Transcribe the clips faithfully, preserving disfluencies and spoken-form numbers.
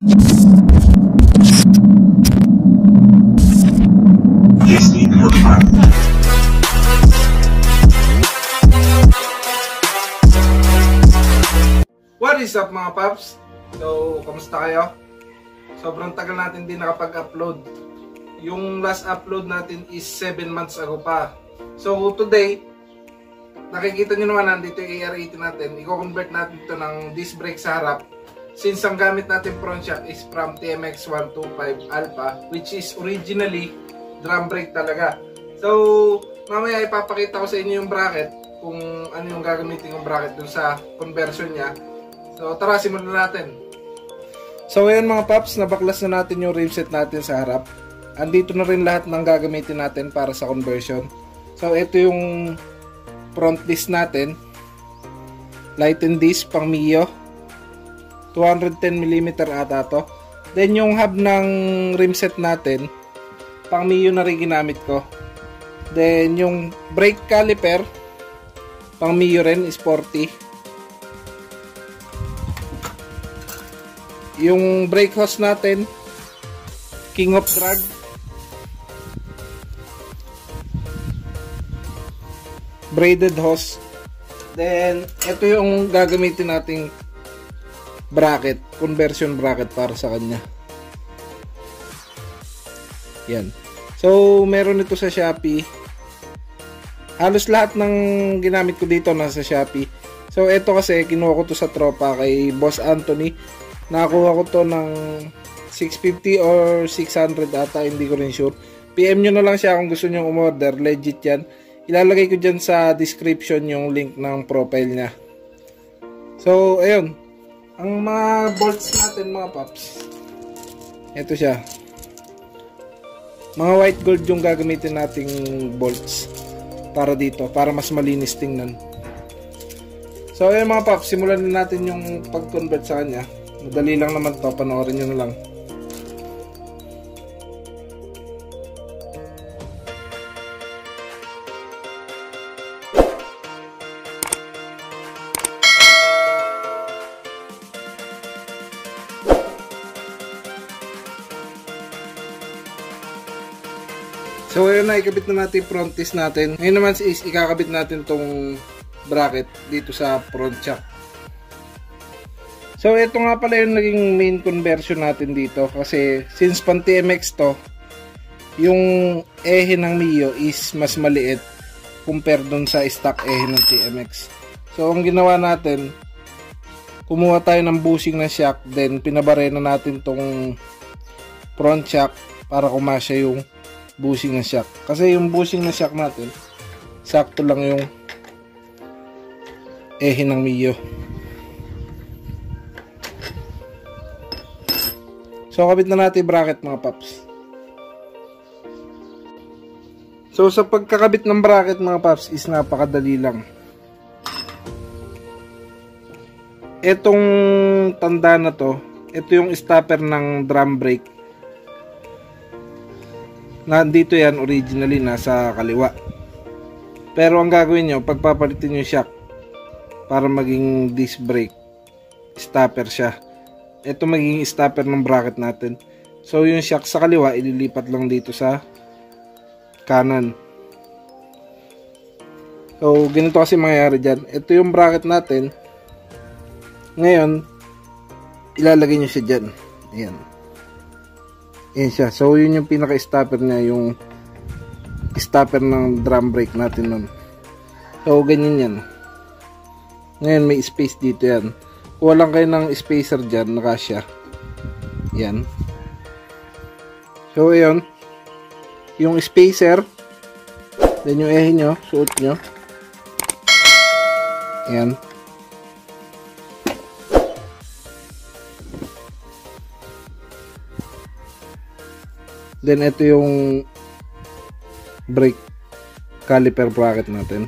What is up mga paps? So, kamusta kayo? Sobrang tagal natin din nakapag-upload. Yung last upload natin is seven months ago pa. So, today, nakikita nyo naman nandito yung A R eighty natin. I-convert natin ito ng disc brake sa harap. Since ang gamit natin front shock is from T M X one twenty-five Alpha, which is originally drum brake talaga. So, mamaya ipapakita ko sa inyo yung bracket, kung ano yung gagamitin yung bracket dun sa conversion niya. So, tara, simulan natin. So, ayan mga paps, nabaklas na natin yung rim set natin sa harap. Andito na rin lahat ng gagamitin natin para sa conversion. So, ito yung front disc natin. Lighten disc, pang Mio. two hundred ten millimeter ata to. Then, yung hub ng rim set natin, pang Mio na rin ginamit ko. Then, yung brake caliper, pang Mio rin, is forty. Yung brake hose natin, King of Drag. Braided hose. Then, ito yung gagamitin nating bracket, conversion bracket para sa kanya. Yan. So, meron ito sa Shopee. Halos lahat ng ginamit ko dito nasa Shopee. So, ito kasi, kinuha ko to sa tropa kay Boss Anthony. Nakakuha ko to ng six fifty or six hundred ata, hindi ko rin sure. P M nyo na lang siya kung gusto nyo umorder, legit yan. Ilalagay ko dyan sa description yung link ng profile niya. So, ayun. Ang mga bolts natin mga paps, ito siya. Mga white gold yung gagamitin nating bolts para dito, para mas malinis tingnan. So, ayun mga paps, simulan na natin yung pag-convert sa kanya. Madali lang naman to, panoorin nyo na lang. So ayun na, ikabit na natin yung front disc natin. Ngayon naman is ikakabit natin tong bracket dito sa front shock. So, ito nga pala yung naging main conversion natin dito. Kasi, since pan T M X to, yung ehe ng Mio is mas maliit compare dun sa stock ehe ng T M X. So, ang ginawa natin, kumuha tayo ng bushing na shock, then pinabarena natin tong front shock para kumasya yung bushing na shock. Kasi yung bushing na shock natin, sakto lang yung ehe ng Mio. So, kabit na natin bracket mga paps. So, sa pagkakabit ng bracket mga paps is napakadali lang. Etong tanda na to, ito yung stopper ng drum brake. Nandito yan originally, nasa kaliwa. Pero ang gagawin nyo, pagpapalitin yung shock para maging disc brake, stopper siya. Ito magiging stopper ng bracket natin. So yung shock sa kaliwa, ililipat lang dito sa kanan. So ganito kasi mangyayari dyan. Ito yung bracket natin. Ngayon, ilalagay nyo siya dyan. Ayan. Ayan siya. So yun yung pinaka-stopper niya, yung stopper ng drum brake natin nun. So ganyan yan. Ngayon may space dito yan. Kuha lang kayo ng spacer dyan, nakasya. Yan. So, ayun. Yung spacer. Then, yung ehe nyo, suot nyo. Yan. Then, ito yung brake caliper bracket natin.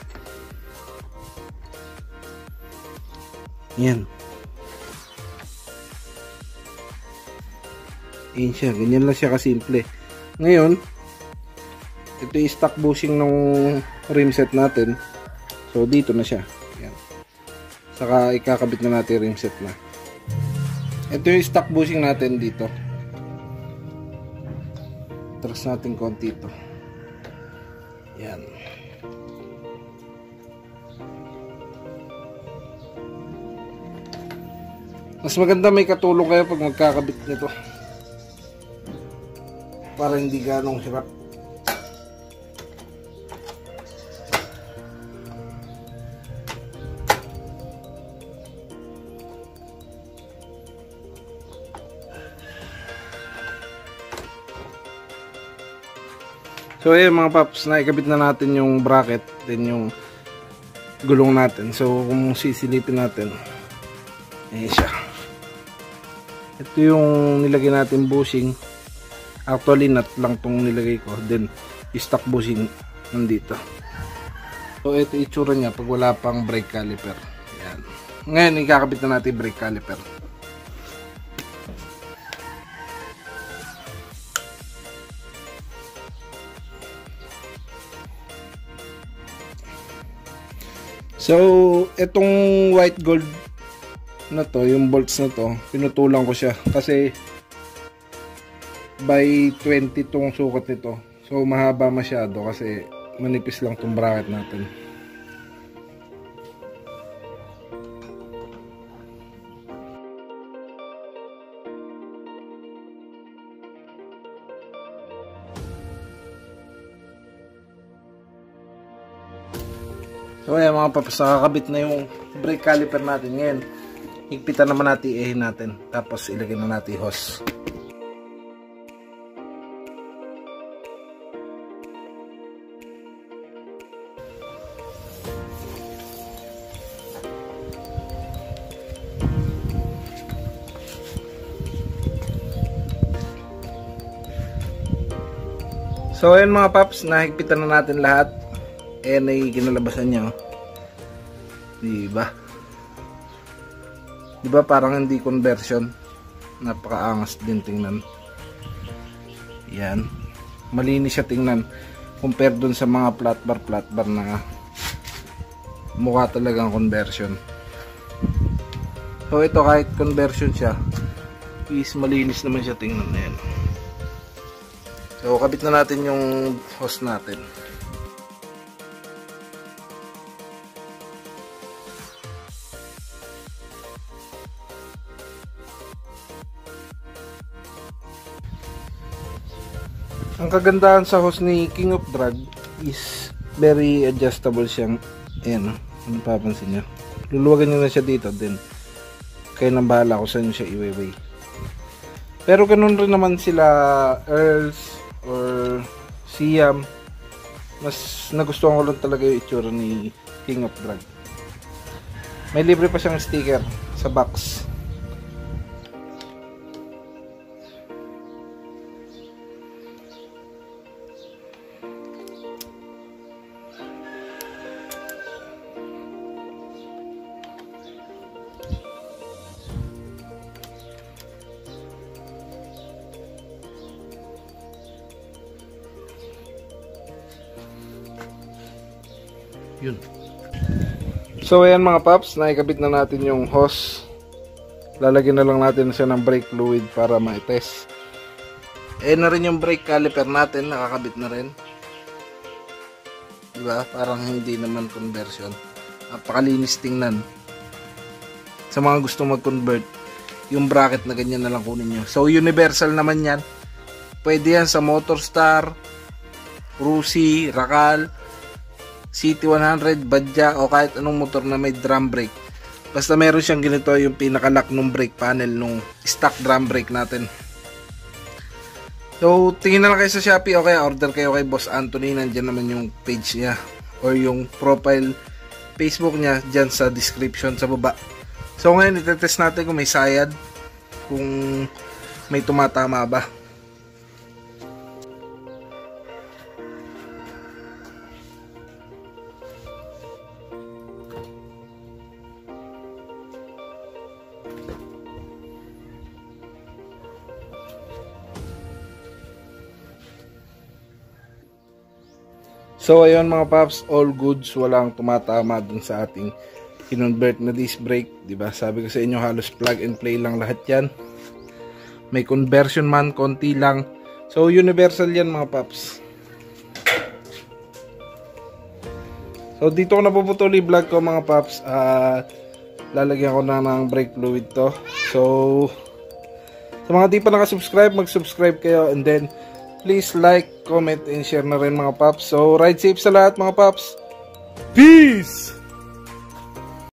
Yan. Ayan siya. Ganyan lang siya kasimple. Ngayon, ito yung stock bushing ng rim set natin. So, dito na siya. Yan. Saka, ikakabit na natin rim set na. Ito yung stock bushing natin dito. Tras natin konti ito. Yan. Mas maganda may katulong kayo pag magkakabit nito. Para hindi ganong hirap. So ayun mga paps, naikabit na natin yung bracket, then yung gulong natin. So kung sisilipin natin, ayan siya. Ito yung nilagay natin bushing. Actually nut lang tong nilagay ko, then yung stock bushing nandito. So ito itsura niya pag wala pang brake caliper. Ayan. Ngayon ikakabit na natin brake caliper. So, itong white gold na to, yung bolts na to, pinutulan ko siya kasi by twenty tong sukat nito. So, mahaba masyado kasi manipis lang tong bracket natin. So ayan mga papas, nakakabit na yung brake caliper natin. Ngayon, higpitan naman natin, iihin natin. Tapos ilagay na natin yung hose. So ayan mga paps, nahigpitan na natin lahat. Ayan ay kinalabasan niya, oh. Diba? Diba parang hindi conversion? Napakaangas din tingnan. Yan. Malinis siya tingnan. Compare dun sa mga flat bar, flat bar na mukha talagang conversion. So ito kahit conversion siya, is malinis naman siya tingnan. Ayan. So kabit na natin yung hose natin. Ang kagandahan sa hose ni King of Drag is very adjustable siyang. Ayan, ano papansin nyo, luluwagan nyo na siya dito, then kayo nang bahala kung saan nyo siya iweway. Pero ganun rin naman sila Earls or Siam. Mas nagustuhan ko lang talaga yung itsura ni King of Drag. May libre pa siyang sticker sa box. Yun. So ayan mga paps, naikabit na natin yung hose. Lalagyan na lang natin siya ng brake fluid para ma-test. Ayan na rin yung brake caliper natin, nakakabit na rin. Diba? Parang hindi naman conversion. Napakalinis tingnan. Sa mga gusto mag-convert, yung bracket na ganyan na lang kunin nyo. So universal naman yan. Pwede yan sa Motorstar, Rusi, Rakal, C T one hundred, Badja, o kahit anong motor na may drum brake. Basta meron siyang ganito, yung pinakalock ng brake panel nung stock drum brake natin. So tingin na lang kayo sa Shopee o kaya order kayo kay Boss Anthony. Nandiyan naman yung page niya or yung profile Facebook niya dyan sa description sa baba. So ngayon itetest natin kung may sayad, kung may tumatama ba. So ayun mga paps, all goods, walang tumatama dun sa ating kinonvert na disc brake, di ba? Sabi ko sa inyo, halos plug and play lang lahat yan. May conversion man, konti lang. So, universal yan mga paps. So, dito ko napuputuli vlog ko mga paps. At uh, lalagyan ko na ng brake fluid to. So, sa mga di pa nakasubscribe, mag-subscribe kayo. And then, please like, comment, and share na rin mga paps. So, ride safe sa lahat mga paps. Peace!